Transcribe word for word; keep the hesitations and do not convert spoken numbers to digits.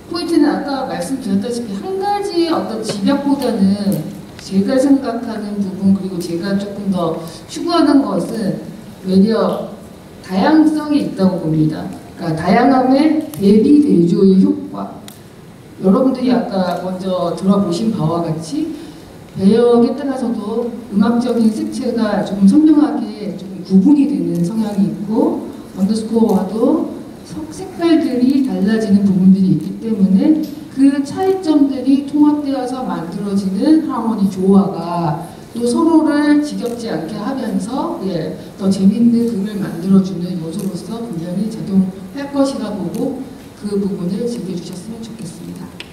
포인트는 아까 말씀드렸다시피 한 가지 어떤 집약보다는 제가 생각하는 부분 그리고 제가 조금 더 추구하는 것은 외려 다양성이 있다고 봅니다. 그러니까 다양함의 대비 대조의 효과. 여러분들이 아까 먼저 들어보신 바와 같이 배역에 따라서도 음악적인 색채가 좀 선명하게 좀 구분이 되는 성향이 있고 언더스코어와도 색깔들이 달라지는 부분들이 있기 때문에 그 차이점들이 통합되어서 만들어지는 하모니 조화가 또 서로를 지겹지 않게 하면서 예, 더 재밌는 곡을 만들어주는 요소로서 분명히 작용할 것이라 보고 그 부분을 즐겨주셨으면 좋겠습니다.